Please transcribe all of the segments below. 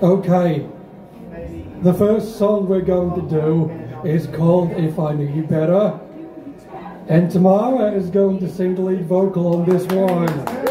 Okay, the first song we're going to do is called If I Knew You Better, and Tamara is going to sing the lead vocal on this one.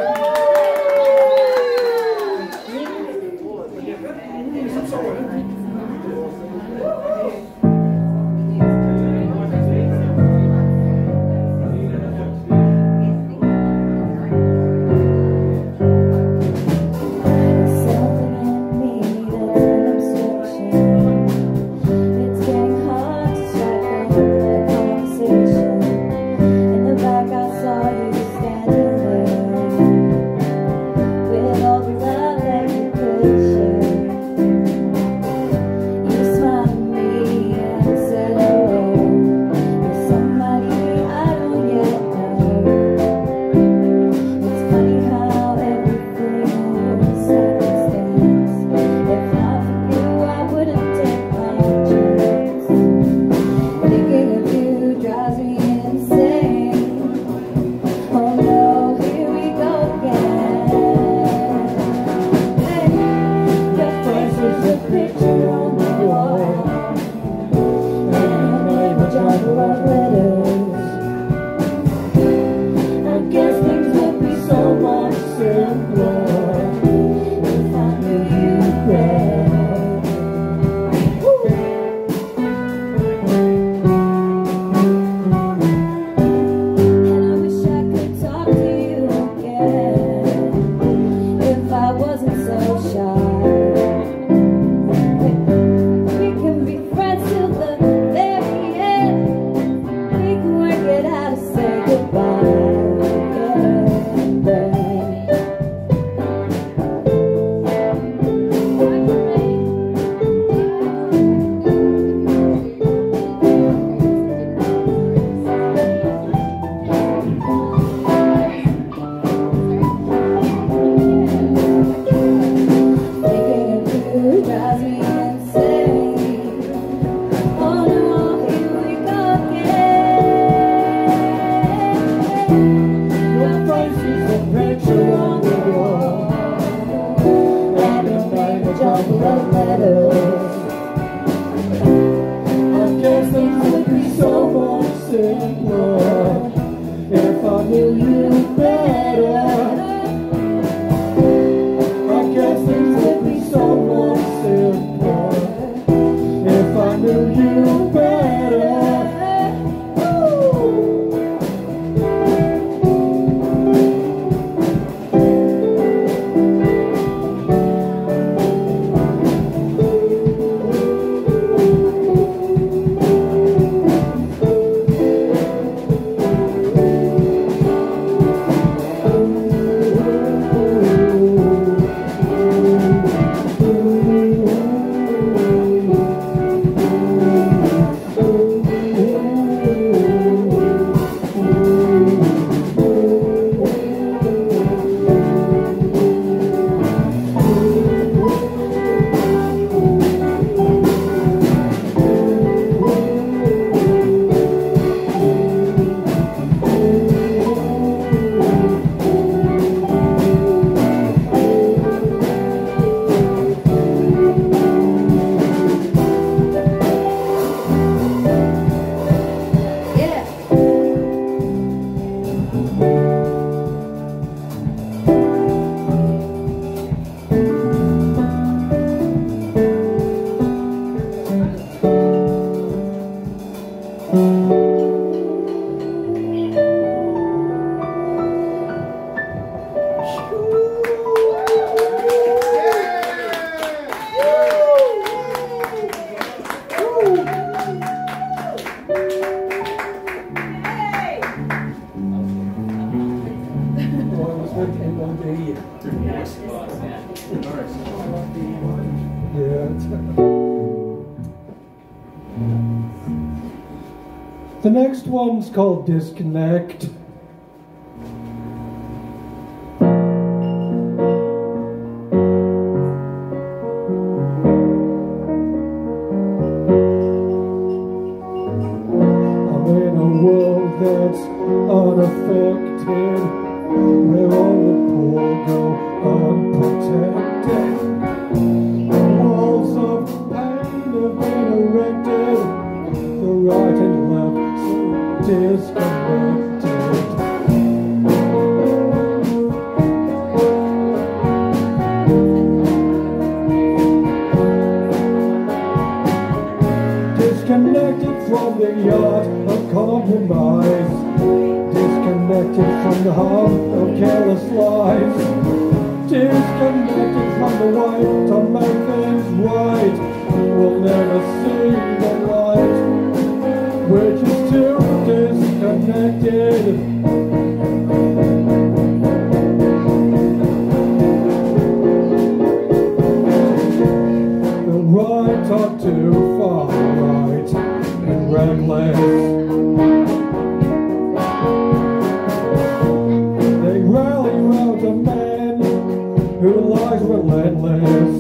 The next one's called Disconnect. I'm in a world that's unaffected, where all the poor go unprotected. Disconnected from the art of compromise, disconnected from the harm of careless lives, disconnected from the way to make things right. We'll never see the light. We're just too disconnected. The right are too far right and reckless. They rally round a man who lies relentless.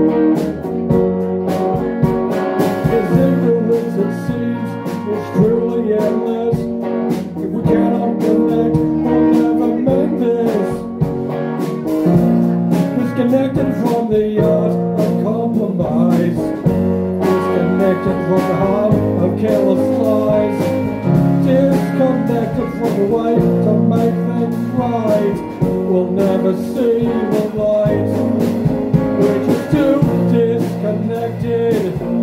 His ignorance, it seems, is truly endless. If we cannot connect, we'll never make this. Disconnected from the art of compromise, disconnected from the harm of careless lies, disconnected from the way to make things right. We'll never see the light. We're just too disconnected.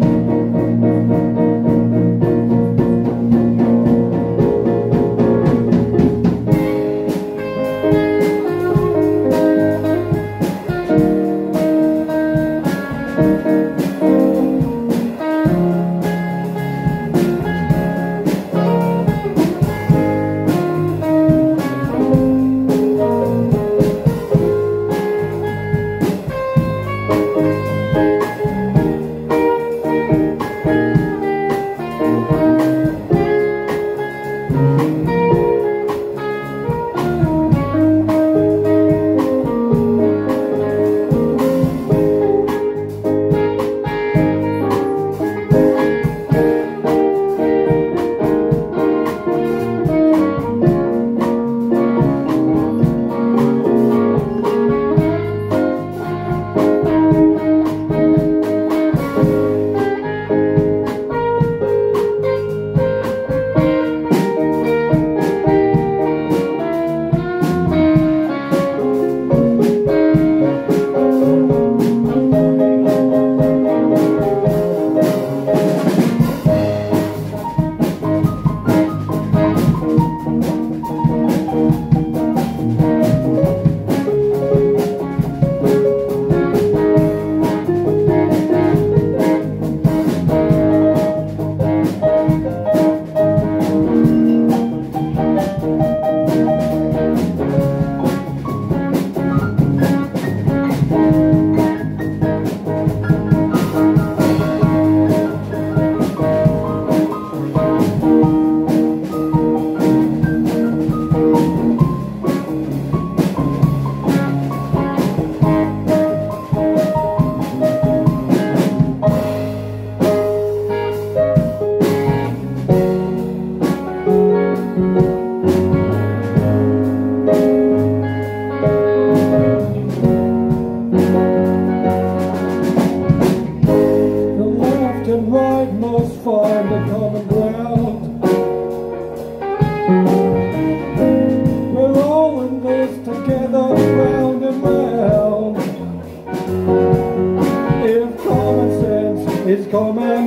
is common,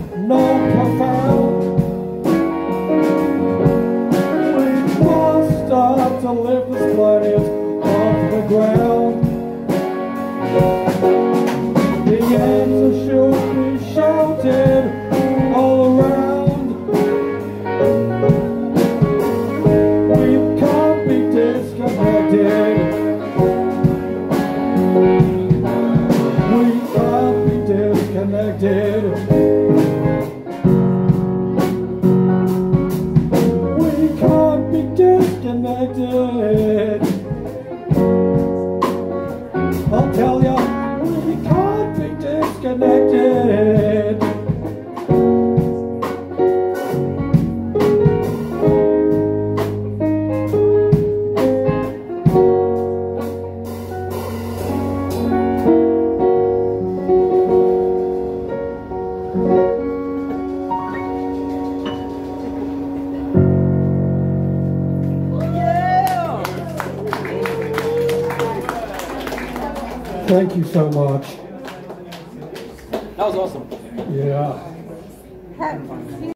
not profound. We must start to lift this planet off the ground. The answer should be shouted all around. We can't be disconnected. We can't be disconnected. Thank you so much. That was awesome. Yeah.